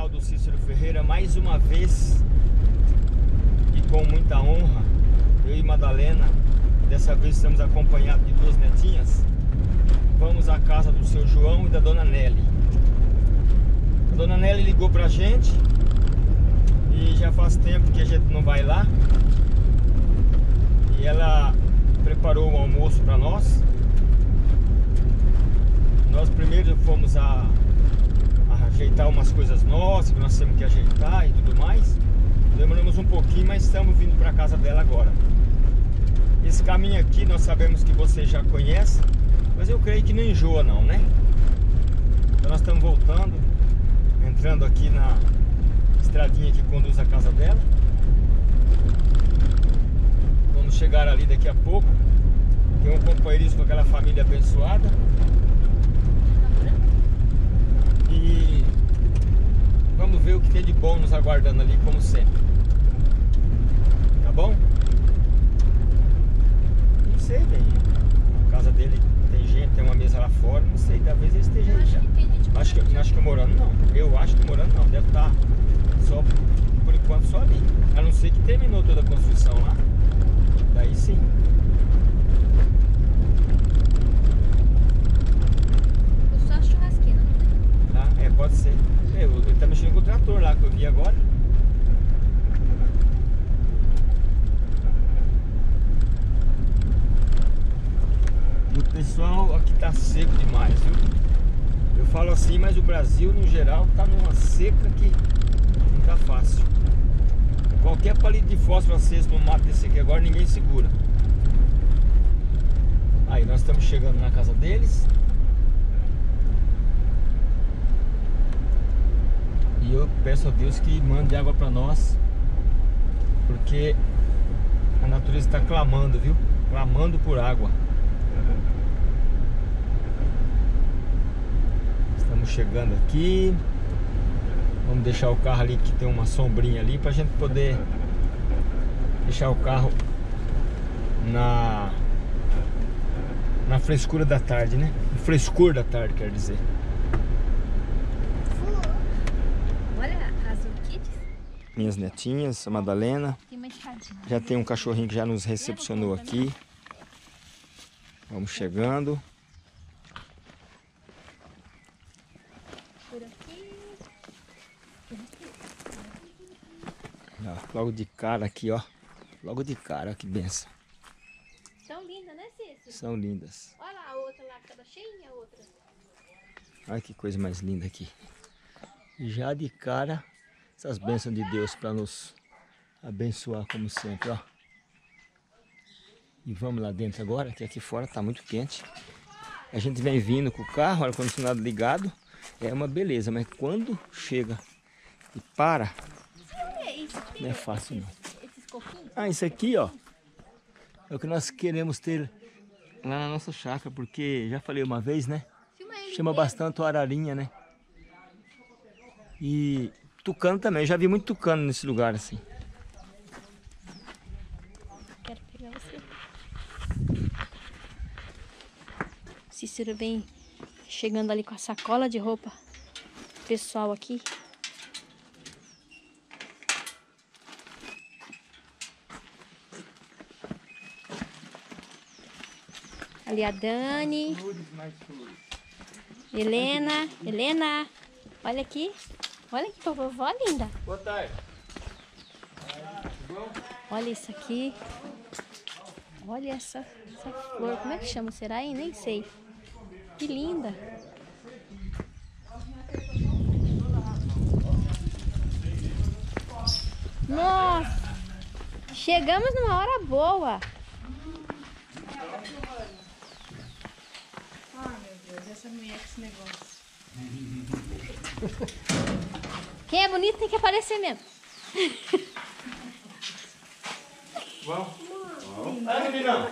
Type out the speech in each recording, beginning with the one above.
canal do Cícero Ferreira mais uma vez e com muita honra. Eu e Madalena, dessa vez estamos acompanhados de duas netinhas. Vamos à casa do seu João e da dona Nelly. A dona Nelly ligou pra gente e já faz tempo que a gente não vai lá. E ela preparou o almoço para nós. Nós primeiro fomos a ajeitar umas coisas nossas que nós temos que ajeitar e tudo mais. Demoramos um pouquinho, mas estamos vindo para a casa dela agora. Esse caminho aqui nós sabemos que você já conhece, mas eu creio que não enjoa não, né? Então nós estamos voltando, entrando aqui na estradinha que conduz à casa dela. Vamos chegar ali daqui a pouco. Tem um companheirismo com aquela família abençoada. E vamos ver o que tem de bom nos aguardando ali, como sempre. Tá bom? Não sei bem. A casa dele tem gente, tem uma mesa lá fora. Não sei, talvez ele esteja aí já. Acho que morando não. Eu acho que morando não. Deve estar só, por enquanto, só ali. A não ser que terminou toda a construção lá. Daí sim. Pode ser. Ele tá mexendo com o trator lá que eu vi agora. E o pessoal aqui tá seco demais, viu? Eu falo assim, mas o Brasil no geral tá numa seca que não tá fácil. Qualquer palito de fósforo aceso no mato desse aqui agora ninguém segura. Aí nós estamos chegando na casa deles. E eu peço a Deus que mande água para nós, porque a natureza está clamando, viu? Clamando por água. Estamos chegando aqui. Vamos deixar o carro ali que tem uma sombrinha ali para a gente poder deixar o carro na frescura da tarde, né? No frescor da tarde, quer dizer. Minhas netinhas, a Madalena. Já tem um cachorrinho que já nos recepcionou aqui. Vamos chegando. Logo de cara aqui, ó. Logo de cara, ó, que benção. São lindas, né, Cícero? São lindas. Olha lá a outra lá que tava cheinha, a outra. Olha que coisa mais linda aqui. Já de cara, essas bênçãos de Deus para nos abençoar como sempre, ó. E vamos lá dentro agora, que aqui fora tá muito quente. A gente vem vindo com o carro, ar-condicionado ligado, é uma beleza, mas quando chega e para, não é fácil não. Ah, isso aqui, ó, é o que nós queremos ter lá na nossa chácara, porque já falei uma vez, né? Chama bastante o ararinha, né? E tucano também, eu já vi muito tucano nesse lugar assim. Quero pegar você. Cícero vem chegando ali com a sacola de roupa pessoal aqui. Ali a Dani. Helena, olha aqui. Olha que vovó linda. Boa tarde. Olha isso aqui. Olha essa flor. Como é que chama? Será, hein? Nem sei. Que linda. Nossa. Chegamos numa hora boa. Ai, meu Deus. Essa mulher com esse negócio. Quem é bonito tem que aparecer mesmo. Vamos. Vai, meninão.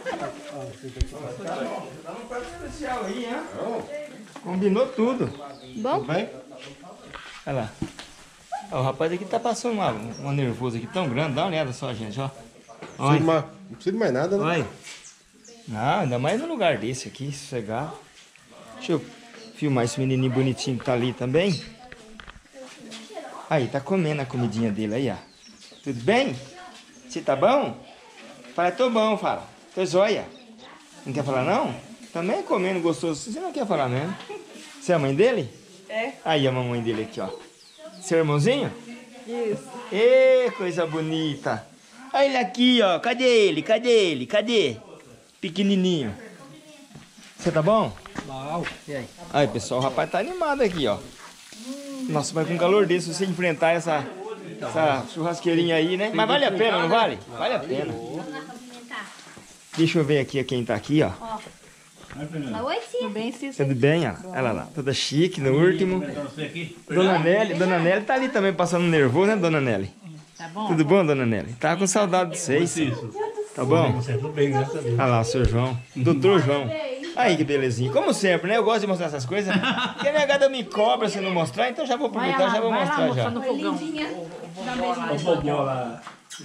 Tá num prato especial aí, hein? Combinou tudo. Bom? Tudo bem? Olha lá. Ó, o rapaz aqui tá passando uma nervosa aqui tão grande. Dá uma olhada só, gente, ó. Não precisa de mais nada, né? Olha. Não, ainda mais num lugar desse aqui, sossegado. Deixa eu filmar esse menininho bonitinho que tá ali também. Aí, tá comendo a comidinha dele aí, ó. Tudo bem? Você tá bom? Fala, tô bom, fala. Tô joia. Não quer falar, não? Também comendo gostoso. Você não quer falar mesmo? Você é a mãe dele? É. Aí a mamãe dele aqui, ó. Seu irmãozinho? Isso. Ê, coisa bonita. Olha ele aqui, ó. Cadê ele? Cadê ele? Cadê? Pequenininho. Você tá bom? Não. E aí? Aí, pessoal, o rapaz tá animado aqui, ó. Nossa, mas com calor desse, você enfrentar essa churrasqueirinha aí, né? Mas vale a pena, não vale? Vale a pena. Deixa eu ver aqui quem tá aqui, ó. Oi, tia. Tudo bem, Cícero? Tudo bem, ó. Olha lá, toda chique no último. Dona Nelly tá ali também passando nervoso, né, Dona Nelly? Tá bom? Tudo bom, Dona Nelly? Tava com saudade de vocês. Tá bom? Tudo bem, graças a Deus. Olha lá, o seu João. Doutor João. Aí, que belezinha. Como sempre, né? Eu gosto de mostrar essas coisas. Porque a negada me cobra se não mostrar, então já vou aproveitar, já vou mostrar já. no fogão. O bobó lá.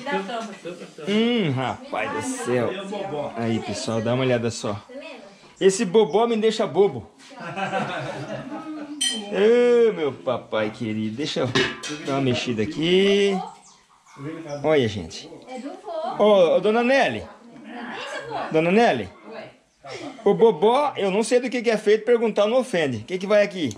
Rapaz do céu. Aí, pessoal, dá uma olhada só. Esse bobó me deixa bobo. Ô, meu papai querido. Deixa eu dar uma mexida aqui. Olha, gente. Ô, Dona Nelly. Dona Nelly. O bobó, eu não sei do que é feito, perguntar não ofende. O que vai aqui?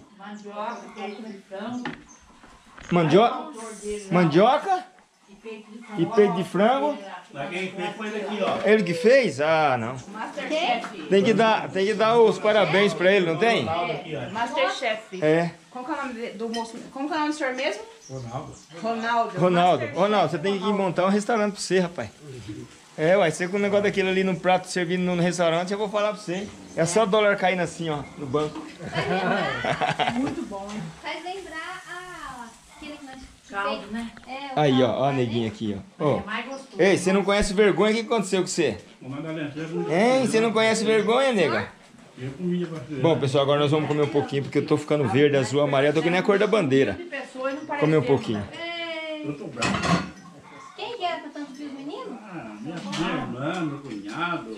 Mandioca e peito de frango. Quem fez foi daqui, ó. Ele que fez? Ah, não. Tem que dar os parabéns pra ele, não tem? Masterchef. É. Como que é o nome do moço? Como que é o nome do senhor mesmo? Ronaldo. Ronaldo. Ronaldo, você tem que montar um restaurante pra você, rapaz. É, uai, você com o negócio daquele ali no prato servindo no restaurante, eu vou falar pra você. É só dólar caindo assim, ó, no banco. Muito bom, hein? Faz lembrar aquele que nós Caldo, né? Aí, ó a neguinha aqui, ó. Ó. Mais gostoso. Ei, você não conhece vergonha? O que aconteceu com você? Hein? Você não conhece vergonha, nega? Eu comia bastante. Bom, pessoal, agora nós vamos comer um pouquinho, porque eu tô ficando verde, azul, amarelo, tô que nem a cor da bandeira. Comer um pouquinho. Eu tô bravo. Quem que era pra tanto fio, menino? Minha irmã, meu cunhado.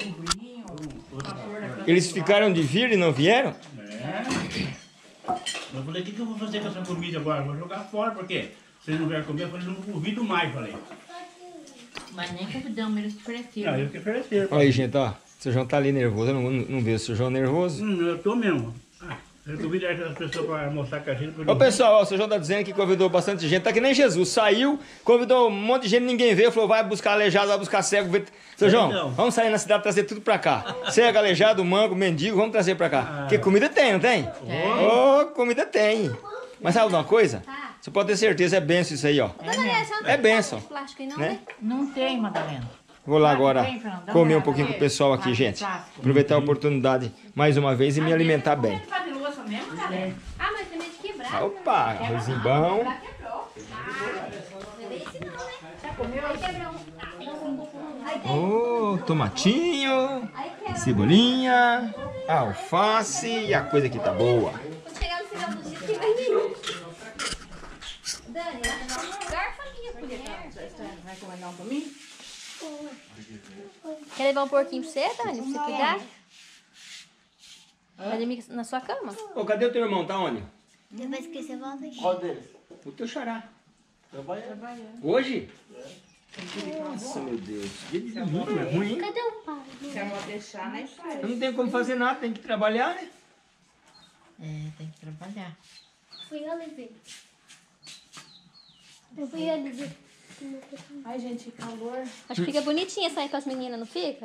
Eles ficaram de vir e não vieram? Eu falei, o que eu vou fazer com essa comida agora? Vou jogar fora, porque se não vier comer, eu falei, não convido mais, falei. Mas nem convidamos, eles ofereceram. Eu que oferecer. Olha aí, gente, ó. O seu João tá ali nervoso. Eu não vejo o seu João nervoso. Eu tô mesmo. Eu convido as pessoas para almoçar com a gente. Ô, pessoal, ó, o seu João tá dizendo que convidou bastante gente. Tá que nem Jesus. Saiu, convidou um monte de gente, ninguém veio. Falou, vai buscar aleijado, vai buscar cego. Seu João, Então. vamos sair na cidade e trazer tudo pra cá. Cego, aleijado, mango, mendigo, vamos trazer pra cá. Porque comida tem, não tem? Ô, comida tem. Mas sabe de uma coisa? Você pode ter certeza, é benção isso aí, ó. Dona Nélia, você não É tem benção. plástico aí não, Né? né? Não tem, Madalena. Vou lá agora Vem, Fernando, dá uma comer um olhada. pouquinho com o pessoal aqui, Vai, gente. plástico. Aproveitar a oportunidade mais uma vez e me alimentar bem. Faz de louça mesmo, cara? Ah, mas tem medo de quebrar. Opa, arrozinho bom. Já quebrou. Não é bem assim não, né? Já comeu? Aí quebrou. Aí tem. Ô, tomatinho, cebolinha, alface e a coisa aqui tá boa. Quando chegar no final do dia, que vai vir. Dani, garfa a minha colher. Vai comandar um pra mim? Quer levar um porquinho pra você, Dani? Pra você cuidar? Vai dormir na sua cama? Ô, cadê o teu irmão? Tá onde? Depois que você volta aqui. Qual deles? O teu xará. Hoje? Nossa, meu Deus. Dia de domingo é ruim, hein? Cadê o pai? Se a mãe deixar, né? Eu não tenho como fazer nada, tem que trabalhar, né? Tem que trabalhar. Fui eu levei. Eu fui eu levei. Ai, gente, que calor. Acho que fica bonitinha sair com as meninas, não fica?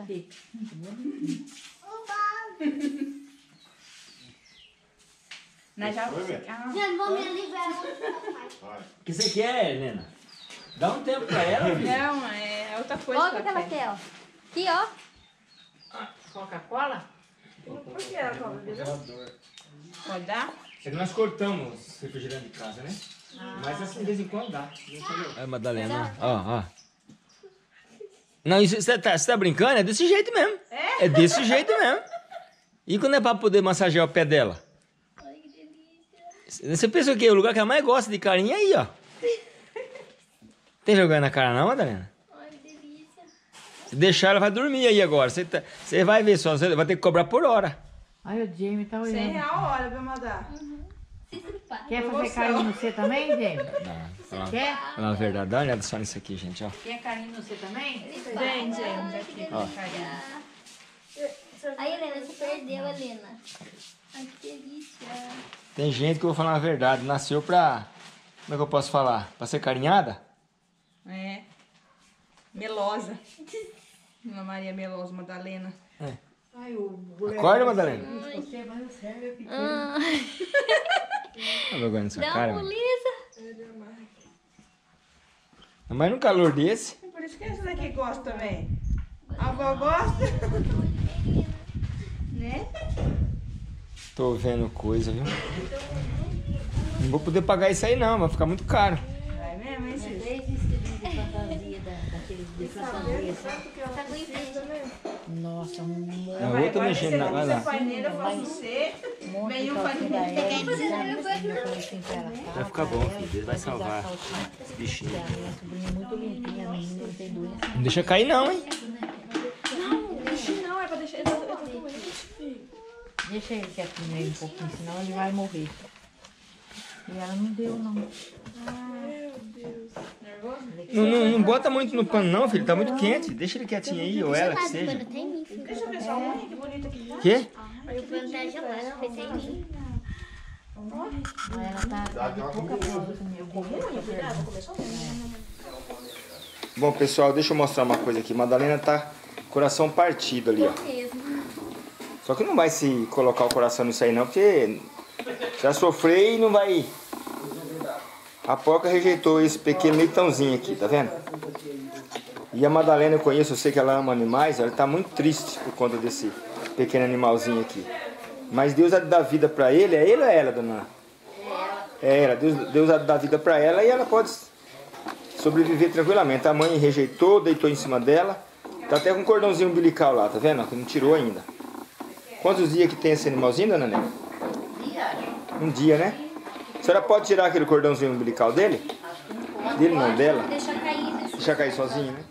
Nós já... Não, vou me livrar. O que você quer, Helena? Dá um tempo pra ela, filho. Não, é outra coisa. Olha o que ela quer, ó. Aqui, ó. Coca-Cola? Por que ela cobra bebida? Pode dar? É que nós cortamos refrigerante de casa, né? Mas assim, de vez em quando dá. É, Madalena, ó. Não, isso, você tá brincando? É desse jeito mesmo. É desse jeito mesmo. E quando é pra poder massagear o pé dela? Ai, que delícia. Você pensa o quê? O lugar que ela mais gosta de carinho é aí, ó. Tem vergonha na cara não, Madalena? Ai, que delícia. Se deixar, ela vai dormir aí agora. Você vai ver só, você vai ter que cobrar por hora. Ai, o Jamie tá olhando. R$100 a hora, viu, Madá? Cícero Quer fazer carinho no você também, gente? Não, Quer? na verdade, dá uma olhada só nisso aqui, gente, ó. Quer carinho no você também? Vem, gente. Aqui, Ó. carinho. Aí, Helena, você perdeu, Helena. Ai, que delícia. Tem gente que eu vou falar a verdade, nasceu pra... Como é que eu posso falar? Pra ser carinhada? É. Melosa. Ana Maria Melosa, Madalena. Acorda, Madalena. Você vai no céu, meu pequeno. Tá vergonha na sua Dá cara, uma mano. lisa. Mas num calor desse... Por isso que essa daqui gosta também. A avó gosta. Né? Tô vendo coisa, viu? Não vou poder pagar isso aí não, vai ficar muito caro. Vai mesmo, hein, Cícero? 3 vestidinhos de fantasia, daqueles de fantasia, sabe? Tá aguentando. Nossa, um monte. Não, eu tô mexendo na... Vai lá. Você faz nele, eu faço você. Vem de um faz calcinha da nele. Vai ficar bom, filho. Deus vai salvar esse bichinho. A minha sobrinha é muito limpinha, a menina não tem doença. Não deixa cair não, hein? Não, é pra deixar ele doente. Deixa ele quietinho aí um pouquinho, senão ele vai morrer. E ela não deu, não. Não bota muito no pano não, filho. Tá muito quente. Deixa ele quietinho aí, ou ela que seja. Tem mim, filho. Deixa eu ver sua unha, que bonita que tá. Quê? O pano tá gelado, foi sem mim. Ela tá de pouca prova com meu Bom, pessoal, deixa eu mostrar uma coisa aqui. Madalena tá coração partido ali, ó. Mesmo. Só que não vai se colocar o coração nisso aí não, porque já sofreu e não vai... A porca rejeitou esse pequeno leitãozinho aqui, tá vendo? E a Madalena, eu conheço, eu sei que ela ama animais, ela tá muito triste por conta desse pequeno animalzinho aqui. Mas Deus dá vida pra ele, é ele ou é ela, dona? É ela. Deus dá vida pra ela e ela pode sobreviver tranquilamente. A mãe rejeitou, deitou em cima dela. Tá até com um cordãozinho umbilical lá, tá vendo? Que não tirou ainda. Quantos dias que tem esse animalzinho, dona Nélia? Um dia, né? A senhora pode tirar aquele cordãozinho umbilical dele? Dele não, dela? Deixa cair. Deixa cair sozinho, né?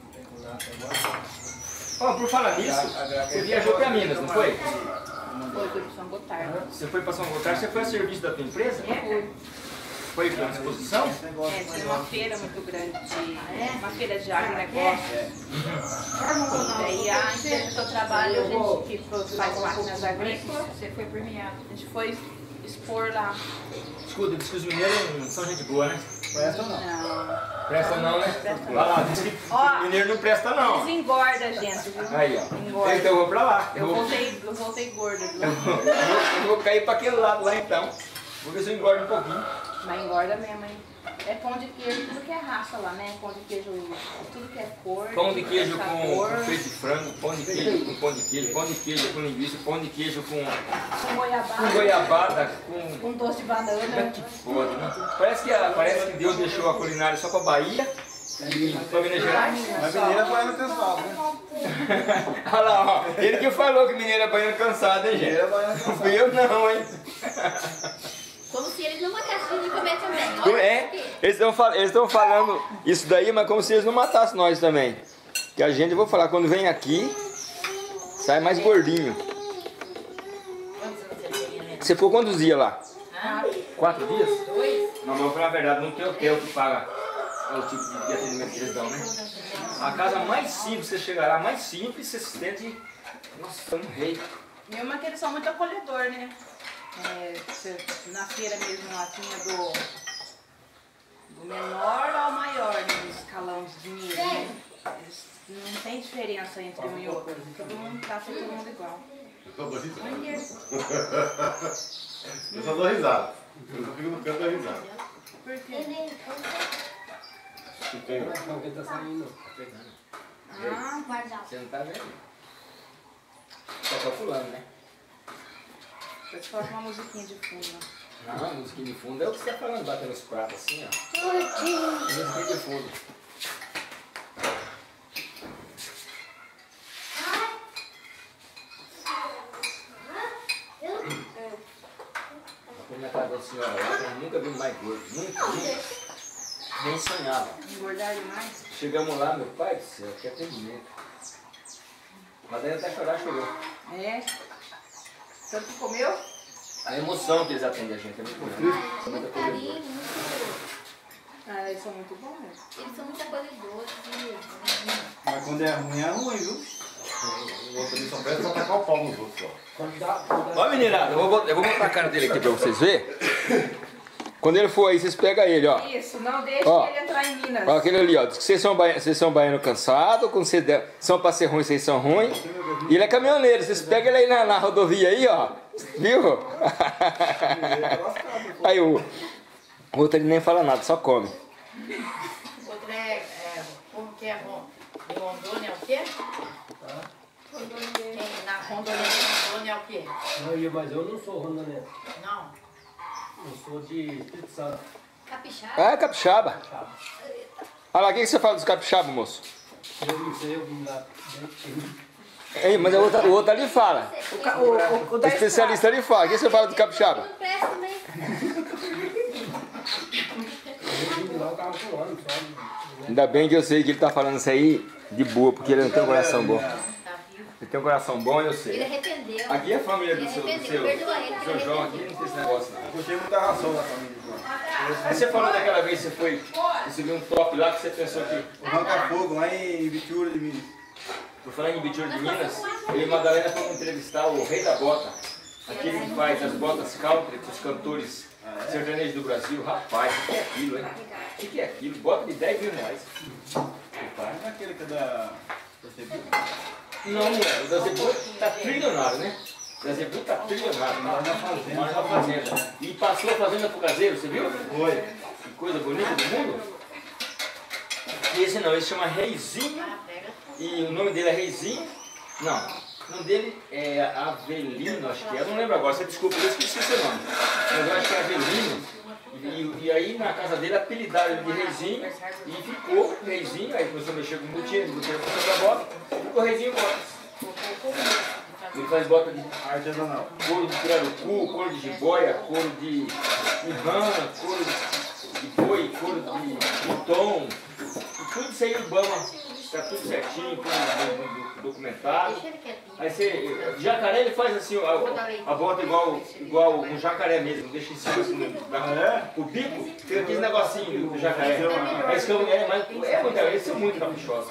Ó, por falar nisso, você viajou pra Minas, não foi? Foi pra São Gotardo. Você foi pra São Gotardo, você foi a serviço da tua empresa? Foi pra exposição? Foi uma feira muito grande, uma feira de agronegócio. Daí a empresa que eu trabalho, a gente que faz máquinas agrícolas, você foi premiado. A gente foi expor lá. Escuta, diz que os mineiros não são gente boa, né? Presta não. Não. Presta não, né? Vai lá, diz que Ó, mineiro não presta não. eles engordam a gente, viu? Aí, ó. Engorda. Então eu vou pra lá. Eu voltei gorda, viu? Eu vou cair pra aquele lado lá então. Vou ver se eu engordo um pouquinho. Mas engorda mesmo, hein? É pão de queijo, tudo que é raça lá, né? Pão de queijo, tudo que é cor. Pão de queijo sabor, com peito de frango, pão de queijo com pão de queijo, pão de queijo com linguiça, pão de queijo com goiabada, com doce de banana. Que foda, né? Parece que Deus deixou a culinária só pra Bahia e pra Minas Gerais. Mas mineira vai no pessoal, né? Olha lá, ó. Ele que falou que mineiro é baiano cansado, hein, gente? Mineira vai no Não pessoal. fui eu não, hein? Como se eles não matassem de comer também. Eles estão falando isso daí, mas como se eles não matassem nós também. Que a gente, eu vou falar, quando vem aqui, sai mais gordinho. Você ficou quantos dias lá? 4 dias? 2. Não, mas pra verdade, não tem hotel que paga o tipo de atendimento que eles dão, né? A casa mais simples, você chegar lá, mais simples, você se sente... Nossa, um rei. E uma que eles são muito acolhedor, né? Na feira mesmo lá tinha do menor ao maior, né? No escalãozinho, né? Não tem diferença entre um e outro. Todo mundo trata todo mundo igual. Eu só dou risada. Eu só fico no canto da risada. Por quê? Ah, Você não tá vendo? Só calculando, né? eu te coloco uma musiquinha de fundo. Não, a musiquinha de fundo é o que você tá falando, batendo os pratos assim, ó. Musiquinha de fundo. Na casa da senhora lá, eu nunca vi mais gordo. Nunca. Nem sonhava. Engordar demais? Chegamos lá, meu pai do céu, que atendimento. Mas daí até chorar, chorou. É? Tanto que comeu? A emoção que eles atendem a gente é muito grande. Muito carinho, muito... Ah, eles são muito bons, né? Eles são muito acolhedores. Mas quando é ruim, viu? O outro ali só presta pra tacar o pau nos outros, ó. Ó, meninada, eu vou botar a cara dele aqui pra vocês verem. Quando ele for aí, vocês pegam ele, ó. Isso, não deixe Ó. ele entrar em Minas. Ó, aquele ali, ó. Diz que vocês são baianos cansados, quando vocês são pra ser ruins, vocês são ruins. E ele é caminhoneiro, vocês pegam ele aí na rodovia aí, ó. Viu? Aí o outro ele nem fala nada, só come. O outro como que é de Rondônia é o quê? Na Rondônia de Rondônia é o quê? Não, mas eu não sou rondonense. Não. Eu sou de Espírito Santo. Capixaba. Ah, é capixaba. Olha lá, o que você fala dos capixaba, moço? Eu não sei, eu vim lá. Ei, mas o outro ali fala. O O da especialista ali fala. O que você fala do capixaba? Não presta também. Eu vim de lá, eu tava com ano só. Ainda bem que eu sei que ele tá falando isso aí de boa, porque ele não tem um coração bom. Ele tem um coração bom, eu Ele sei. arrependeu. Aqui é a família do Ele seu arrependeu. Perdoa ele, seu ele João, aqui arrependeu. não tem esse negócio não. Eu curti muita ração na família, João. Aí você falou daquela vez que você viu um top lá que você pensou que... O Ranca-Fogo, lá em Vitura de Minas. Por falar em Bitura de Minas, eu e Madalena fomos entrevistar o Rei da Bota. Aquele que faz as botas country para os cantores sertanejos do Brasil. Rapaz, o que é aquilo, hein? O que é aquilo? Bota de 10 mil reais. Rapaz. Não é aquele que é da Zebu? Não, o da Zebu tá trilionário, né? O da Zebu tá trilionário. Mora na fazenda. E passou a fazenda pro caseiro, você viu? Foi. Que coisa bonita do mundo. E esse não, esse chama Reizinho. E o nome dele é Reizinho. Não, o nome dele é Avelino, acho que é. Eu não lembro agora, você desculpa, eu esqueci seu nome. Mas eu acho que é Avelino. E aí na casa dele apelidaram ele de Reizinho. E ficou Reizinho. Aí começou a mexer com botina começou a bota. Ficou Reizinho Botas. Ele faz bota de Artesanal. couro de pirarucu, couro de jiboia, couro de rana, couro de boi, couro de tom. E tudo isso aí urbano. Está tudo certinho, tudo documentado. Deixa ele quietinho. Aí você, jacaré ele faz assim, a bota igual um jacaré mesmo, deixa em cima assim, o bico, fica aquele negocinho do jacaré. Mas eles são muito caprichosos.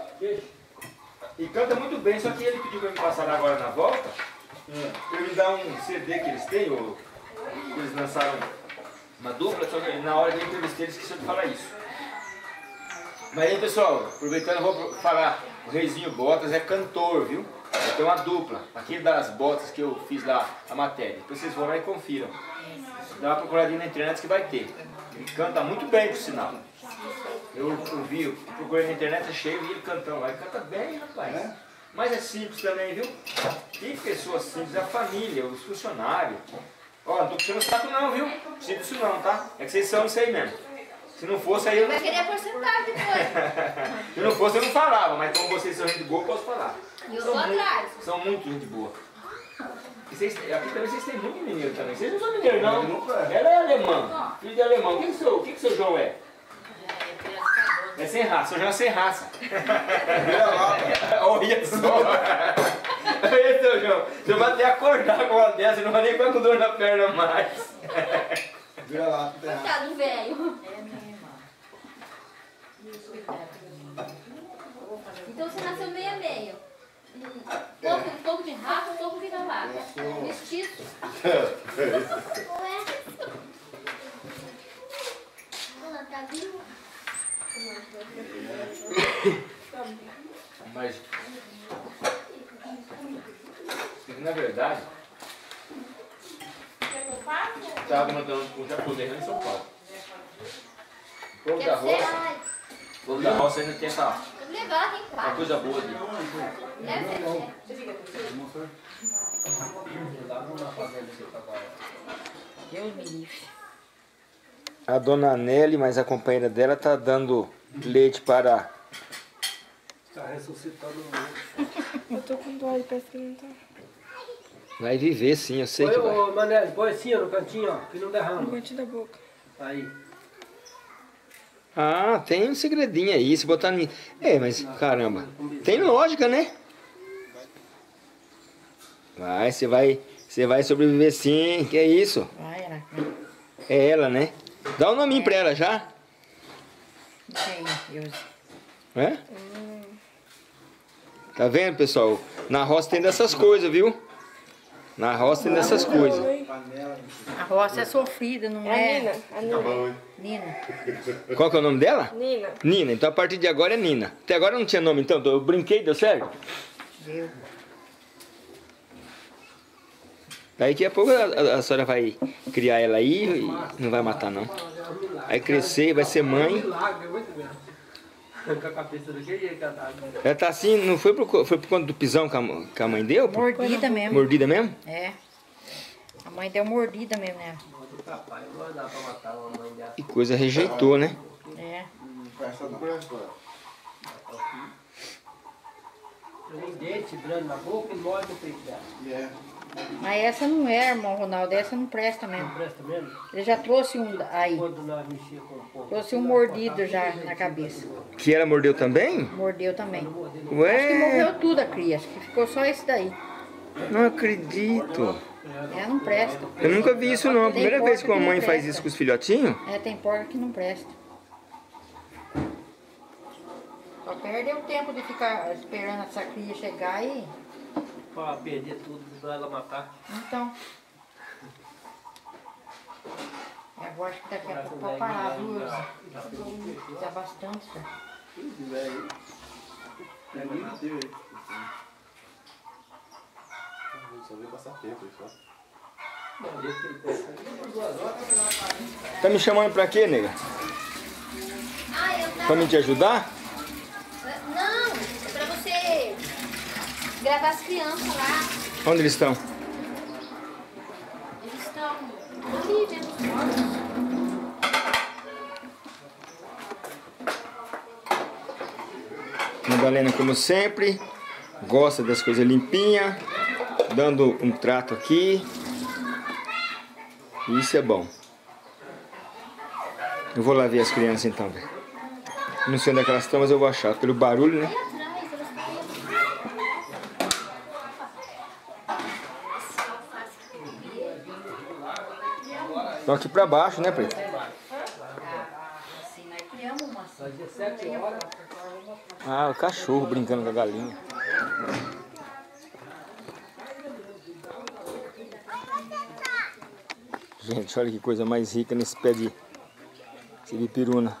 E canta muito bem, só que ele pediu para me passar lá agora na volta, para me dar um CD que eles têm, ou eles lançaram uma dupla, só que na hora que eu entrevistei eles esqueceram de falar isso. Mas aí pessoal, aproveitando, eu vou falar, o Reizinho Botas é cantor, viu? Ele tem uma dupla, aquele das botas que eu fiz lá, a matéria. Depois vocês vão lá e confiram. Dá uma procuradinha na internet que vai ter. Ele canta muito bem, por sinal. Eu procurei na internet, achei e vi ele cantando lá. Ele canta bem, rapaz. Mas é simples também, viu? Que pessoa simples, é a família, os funcionários. Ó, não tô puxando o saco não, viu? Simples isso não, tá? É que vocês são isso aí mesmo. Se não fosse aí eu não... Vai querer a porcentagem depois. Se não fosse eu não falava, mas como vocês são gente boa, eu posso falar. E eu sou atrás. São muito gente boa. E vocês, aqui também vocês têm muito mineiro também. Vocês não são mineiros não. Ela é alemã, filho de alemão. O que seu João é? É sem raça, seu João é sem raça. Olha só. Olha seu João, você vai até acordar com uma dessa, não vai nem ficar com dor na perna mais. Vira lá, Coitado do velho. Então você nasceu meio a meio. Um pouco de rato, um pouco de vira-lata. Mestiço. Ela tá viva? Mas, na verdade, estava mandando com o japonês lá em São Paulo. O povo da roça, o povo da roça ainda tem essa Levar aqui em uma casa. coisa boa de... Deus me livre. A dona Nelly, mas a companheira dela, tá dando leite para... Tá ressuscitando o mundo. Eu tô com dor, parece que não tá. Vai viver sim, eu sei que vai. Ô, Manel, põe assim, ó, no cantinho, ó, que não derrama. No cantinho da boca. Aí. Ah, tem um segredinho aí, se botar em... É, mas caramba, tem lógica, né? Vai, você Você vai sobreviver sim, que é isso? Vai, Aracne. É ela, né? Dá um nominho pra ela já. Não sei, eu... É? Tá vendo, pessoal? Na roça tem dessas coisas, viu? Na roça tem dessas coisas. A roça é sofrida, não é? A Nina. Nina. Qual que é o nome dela? Nina. Nina. Então a partir de agora é Nina. Até agora não tinha nome, então eu brinquei, deu certo? Deu. Daqui a pouco a senhora vai criar ela aí e não vai matar não. Vai crescer, vai ser mãe. Milagre, muito bem. Com a cabeça daquele jeito que ela tá. Ela tá assim, não foi por conta do pisão que a mãe deu? pô? Mordida mesmo. Mordida mesmo? É. A mãe deu mordida mesmo, né? Capaz, não vai dar pra matar uma mãe dela. Que coisa, rejeitou, né? É. Tem dente grande na boca e morde no peito dela. Mas essa não é, irmão Ronaldo. Essa não presta mesmo. Presta mesmo? Ele já trouxe um aí. Quando nós mexia com o povo. Trouxe um mordido já na cabeça. Que ela mordeu também? Mordeu também. Acho que Ué, morreu tudo a cria. Acho que ficou só esse daí. não acredito. É, não presta. Eu nunca vi isso não. Primeira Tem vez que uma porca que mãe não faz presta. isso com os filhotinhos. É, tem porca que não presta. Só perdeu o tempo de ficar esperando essa cria chegar e... Pra perder tudo, pra ela matar. Então... Eu acho que daqui a pouco vai parar, viu? Já bastante já. Só veio passar tempo, só. Tá me chamando pra quê, nega? Ah, eu tava... Pra me te ajudar? Não, é pra você gravar as crianças lá. Onde eles estão? Eles estão ali vendo os porcos. Madalena, como sempre, gosta das coisas limpinhas, dando um trato aqui. Isso é bom. Eu vou lá ver as crianças então, velho. Não sei onde é que elas estão, mas eu vou achar. Pelo barulho, né? Estão aqui pra baixo, né, Preto? Assim, nós criamos uma assim. 17 horas. Ah, o cachorro brincando com a galinha. Gente, olha que coisa mais rica nesse pé de siripiruna.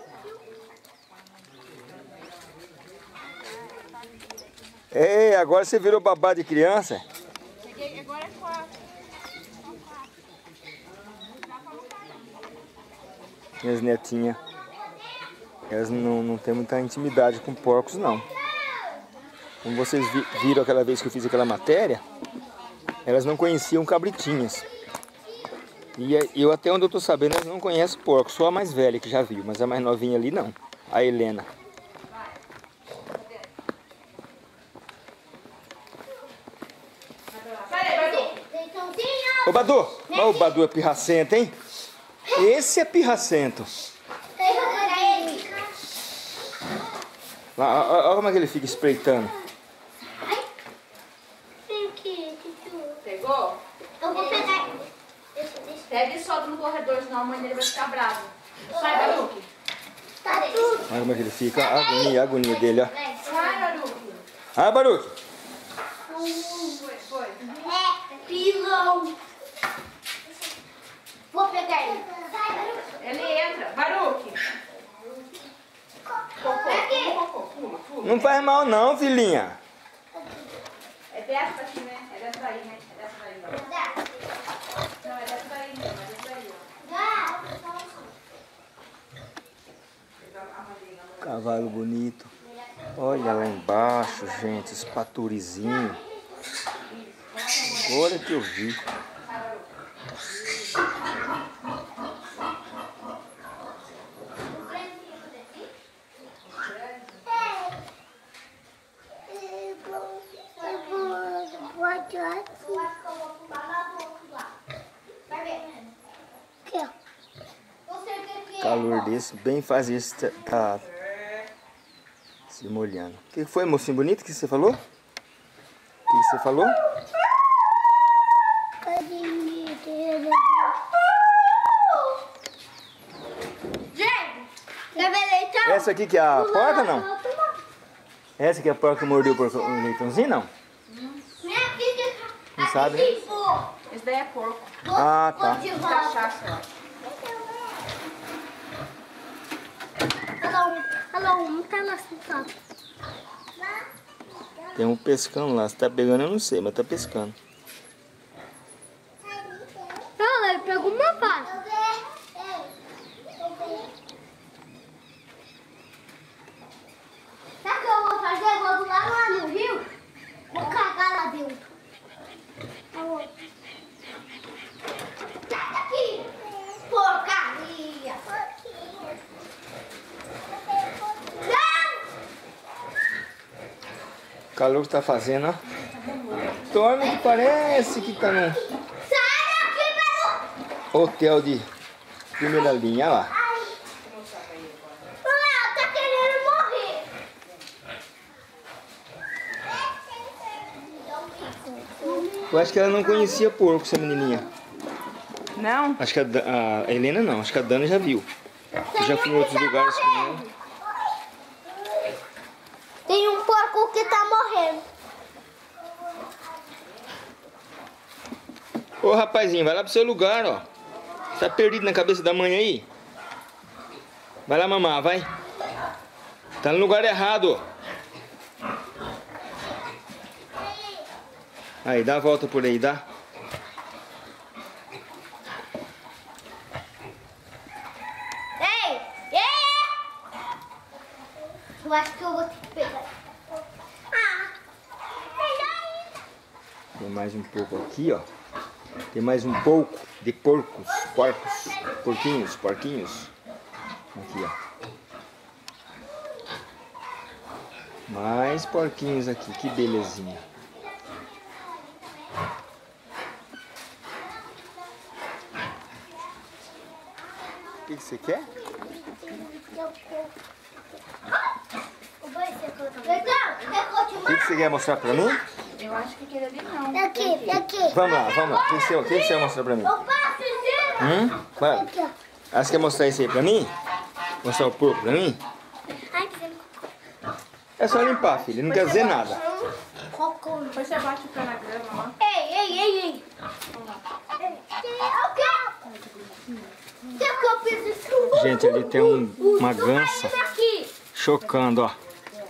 Ei, agora você virou babá de criança? Agora é 4. Minhas netinhas, elas não têm muita intimidade com porcos, não. Como vocês viram aquela vez que eu fiz aquela matéria, elas não conheciam cabritinhas. E eu, até onde eu tô sabendo, elas não conhecem porcos, só a mais velha que já viu, mas a mais novinha ali não, a Helena. Ô Badu, ó, o Badu é pirracento, hein? Esse é pirracento. Lá, olha como é que ele fica espreitando. Pegou? Eu vou pegar. Pega e solta no corredor, senão a mãe dele vai ficar brava. Sai, Baruque. Tá tudo. Olha como é que ele fica, a agonia dele, ó. Sai, Baruque. Ah, Baruque. Foi. É, pilão. Vou pegar ele. Ele entra. Baruque. Cocô. Não faz mal não, filhinha. É dessa daqui, né? É dessa daí, né? É dessa daí, ó. Não, é dessa daí, não. É dessa daí, ó. Cavalo bonito. Olha lá embaixo, gente, os paturizinhos. Agora que eu vi. Calor desse, bem faz isso, tá se molhando. O que foi, mocinho bonito, que você falou? O que você falou? essa aqui que é a porca, não? Essa que é a porca que mordeu o leitãozinho, não? Não sabe, né? Esse daí é porco. Ah, tá. Cachaça, ó. Tem um pescando lá. Se tá pegando, eu não sei, mas tá pescando. Não, ele pegou uma vaca. Sabe o que eu vou fazer? Eu vou lá no rio, vou cagar lá dentro. Sai daqui, porcaria. O calor que tá fazendo, ó. Dorme que parece que tá num hotel de primeira linha, olha lá. Léo, tá querendo morrer. Eu acho que ela não conhecia porco, essa menininha. Não? Acho que a Helena não, acho que a Dana já viu. Eu já fui em outros lugares com ela. Tem um porco que tá morrendo. Ô rapazinho, vai lá pro seu lugar, ó. Tá perdido na cabeça da mãe aí? Vai lá mamar, vai. Tá no lugar errado. Aí, dá a volta por aí, dá. Ei! Ei! Eu acho que eu vou ter que pegar. Tem mais um pouco aqui, ó. Tem mais um pouco de porquinhos. Aqui, ó. Mais porquinhos aqui, que belezinha. O que você quer? O que você quer mostrar pra mim? Eu acho que aquele ali não. Aqui. Vamos lá, vamos lá. O que você vai mostrar pra mim? Vai. Ah, você quer mostrar isso aí pra mim? Mostrar o porco pra mim? É só limpar, filho. Não quer dizer nada. Depois você bate o pé na grama, ó. Ei. Gente, ali tem uma gansa chocando, ó.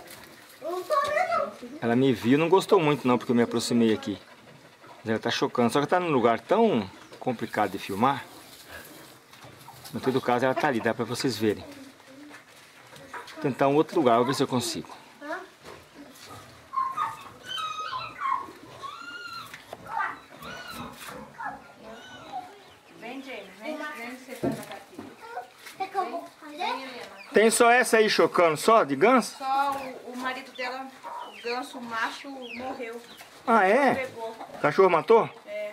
Ela me viu, não gostou muito não, porque eu me aproximei aqui. Mas ela tá chocando, só que tá num lugar tão complicado de filmar. No todo caso, ela tá ali, dá pra vocês verem. Vou tentar um outro lugar, vou ver se eu consigo. Vem, James, vem você pra cá aqui. Tem só essa aí chocando, só de ganso? Só o marido dela, o ganso macho, morreu. Ah, é? Pegou. O cachorro matou? É.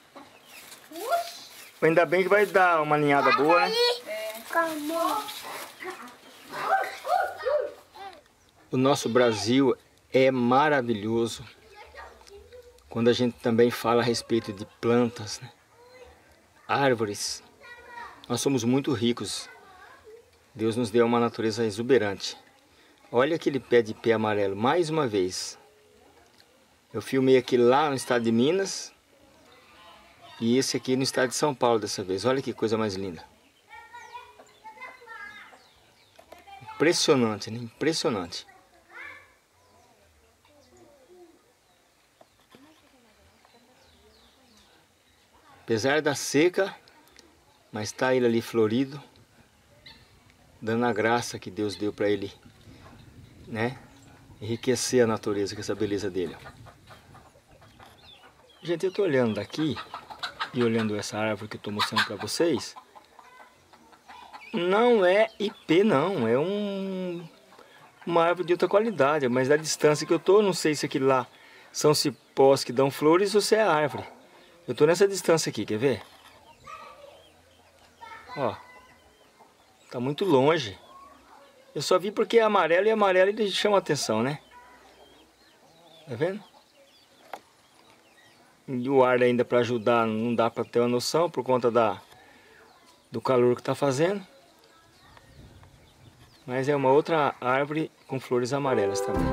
Ainda bem que vai dar uma ninhada boa, né? O nosso Brasil é maravilhoso quando a gente também fala a respeito de plantas, né? Árvores. Nós somos muito ricos. Deus nos deu uma natureza exuberante. Olha aquele pé de pé amarelo, mais uma vez. Eu filmei aqui lá no estado de Minas e esse aqui no estado de São Paulo dessa vez. Olha que coisa mais linda. Impressionante, né? Impressionante. Apesar da seca, mas está ele ali florido, dando a graça que Deus deu para ele, né? Enriquecer a natureza com essa beleza dele. Gente, eu estou olhando daqui e olhando essa árvore que eu estou mostrando para vocês. Não é IP não, é uma árvore de outra qualidade, mas da distância que eu estou, não sei se aquilo lá são cipós que dão flores ou se é árvore. Eu estou nessa distância aqui, quer ver? Ó, tá muito longe. Eu só vi porque é amarelo e amarelo ele chama a atenção, né? Tá vendo? E o ar ainda para ajudar não dá para ter uma noção por conta do calor que tá fazendo. Mas é uma outra árvore com flores amarelas também.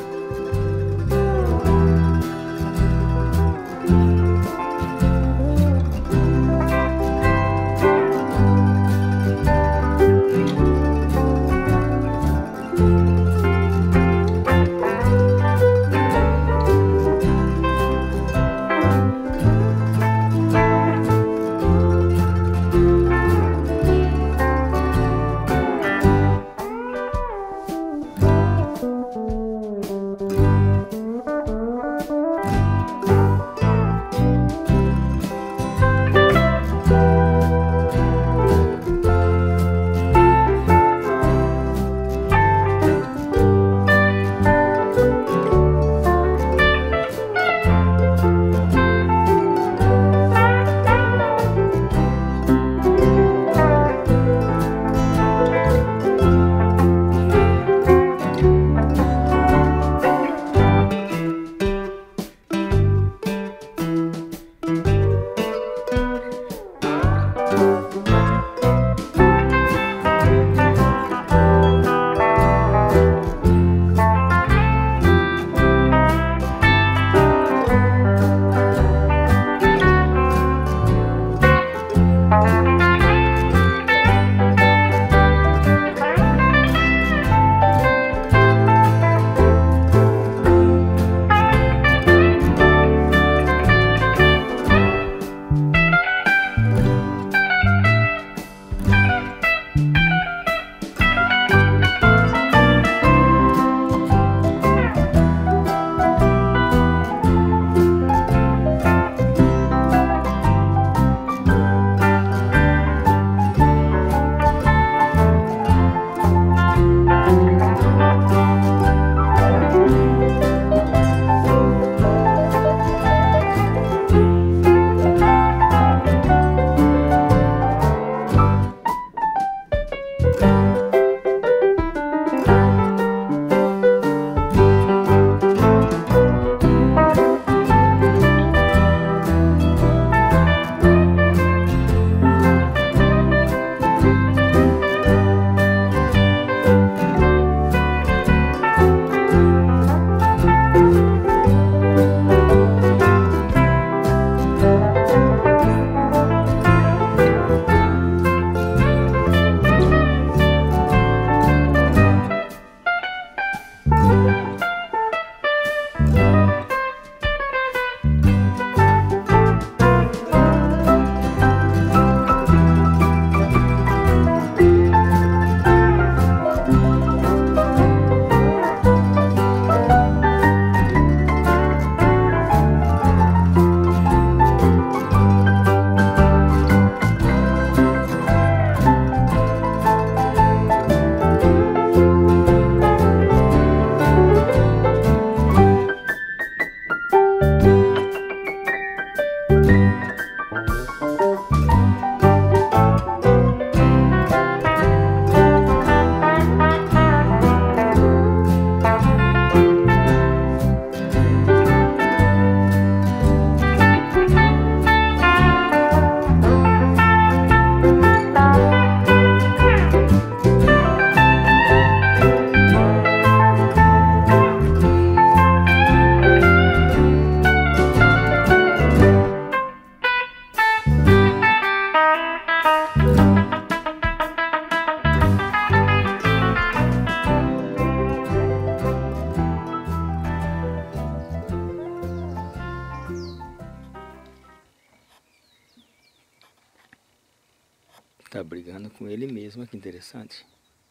Tá brigando com ele mesmo, que interessante.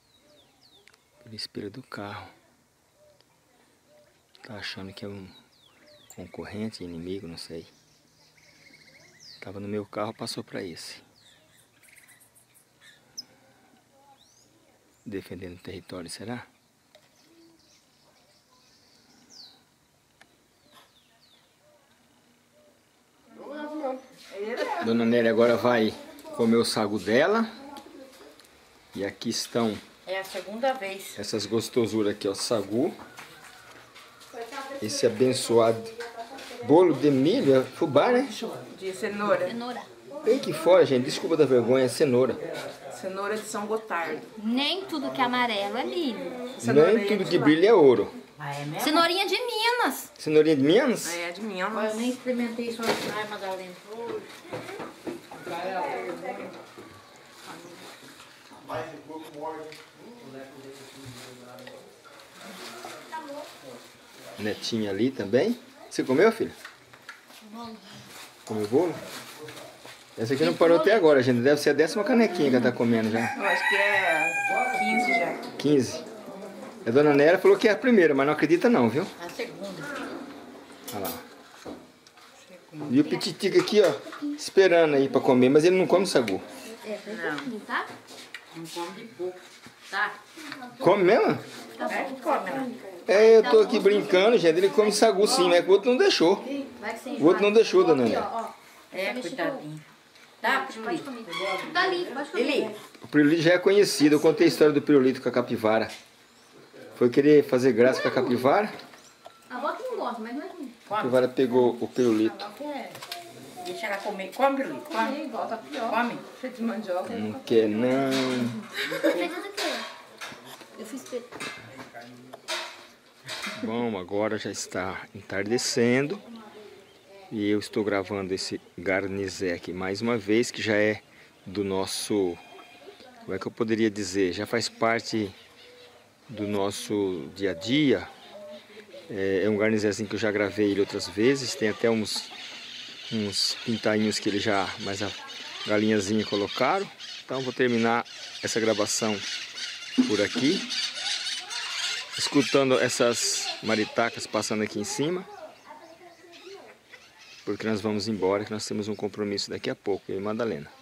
Pelo espelho do carro. Tá achando que é um concorrente, inimigo, não sei. Tava no meu carro, passou para esse. Defendendo o território, será? Dona Nélia agora vai comer o sagu dela. E aqui estão... É a segunda vez. Essas gostosuras aqui, ó. Sagu. Esse abençoado bolo de milho, é fubá, né? De cenoura. Cenoura. Bem que fora, gente. Desculpa da vergonha, é cenoura. Cenoura de São Gotardo. Nem tudo que é amarelo é milho. Nem tudo que brilha é ouro. Ah, é mesmo? Cenourinha de Minas. Cenourinha de Minas? É, de Eu Minas. nem experimentei isso hoje, ai, Madalena. Netinha ali também. Você comeu, filho? Comeu bolo? Essa aqui não parou até agora, gente. Deve ser a 10ª canequinha que ela tá comendo já. Eu acho que é 15 já. 15. A dona Nélia falou que é a primeira, mas não acredita não, viu? A segunda. Olha lá. E o Pititica aqui, ó, esperando aí pra comer, mas ele não come sagu. Não. Tá? Não come de pouco. Tá? Come mesmo? Come lá. É, eu tô aqui brincando, gente. Ele come sagu sim, mas o outro não deixou. Vai que você O outro não deixou, dona Aqui, Nélia. ó, ó. É, coitadinho. Tá, Pode comer. Tá ali, pode comer. Ele. O pirulito já é conhecido. Eu contei a história do pirulito com a capivara. Foi querer fazer graça com a capivara. A avó que não gosta, mas não é ruim. A capivara pegou o pirulito. Deixa ela comer. Come, Pirulito. Come. Igual tapioca. Come. Cheio de mandioca. Não quer não. Fez tudo aqui. Eu fiz Bom, agora já está entardecendo. E eu estou gravando esse garnizé aqui mais uma vez, que já é do nosso... Como é que eu poderia dizer? Já faz parte do nosso dia a dia. É um garnizézinho que eu já gravei ele outras vezes. Tem até uns pintainhos que ele já... Mas a galinhazinha colocaram. Então vou terminar essa gravação por aqui. Escutando essas maritacas passando aqui em cima. Porque nós vamos embora, que nós temos um compromisso daqui a pouco, eu e Madalena.